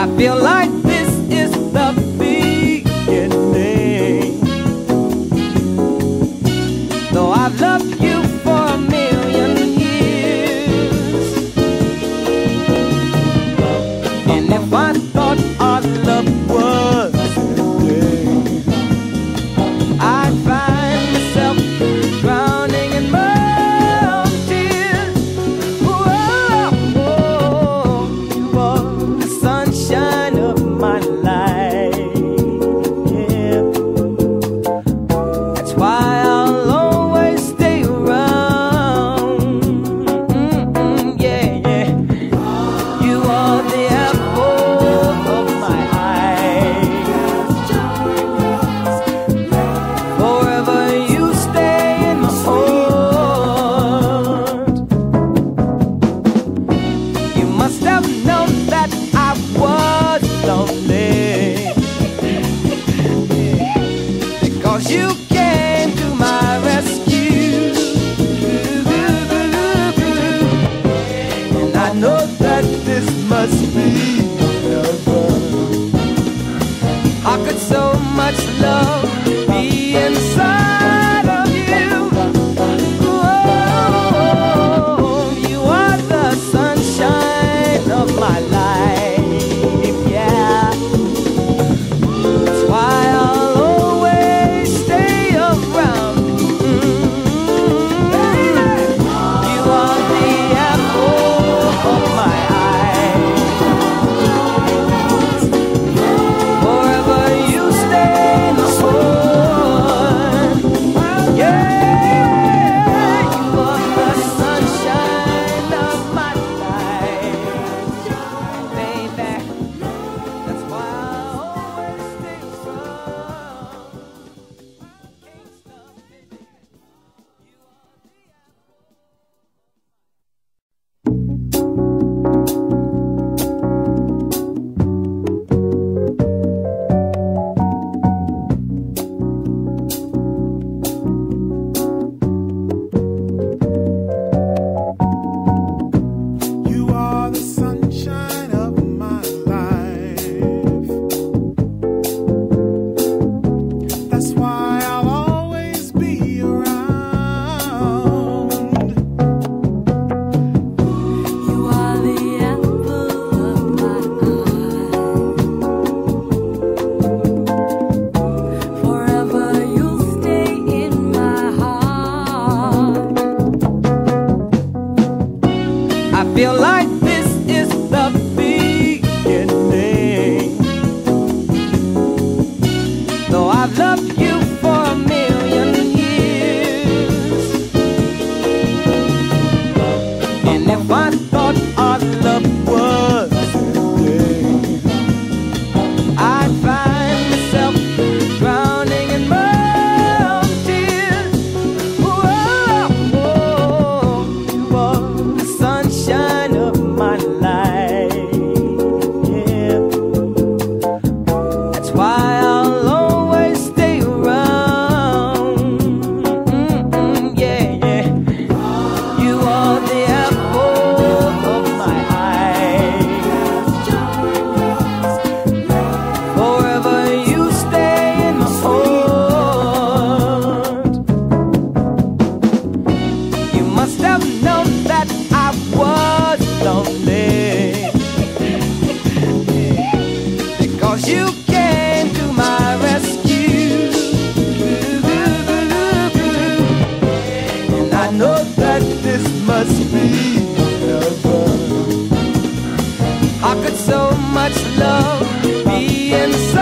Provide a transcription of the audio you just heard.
feel like this is the beginning. Though I've loved you for a million years, and if I thought our love was ending, I'd find myself drowning in my own tears. Whoa, whoa, you are the sunshine of my life. Yeah. That's why I'll always stay around. Yeah, yeah. You are the apple of my eye. Forever you stay in my heart. You must have known that I was lonely, because you came to my rescue. And I know that this must be heaven. How could so much love be inside of you? Oh, you are the sunshine of my life, yeah. That's why I'll always stay around. You are the apple of my eye. Forever you stay in my heart. Yeah, you are the sunshine of my life, baby. That's why I'll always stay around. Can't stop it. You are the You are the sunshine of my life. That's why I'll always be around. You are the apple of my eye. Forever you'll stay in my heart. I feel like this is the beginning. Though I've loved you for a million years, and if I thought our love was ending, I'd find myself drowning in my own tears. Whoa, whoa, you are the sunshine of my life. Yeah. That's why I'll always stay around. Yeah, yeah. You are the apple of my eye. Forever you stay in my heart. You must have known that I was lonely, because you came to my rescue. And I know that this must be heaven. How could so much love be inside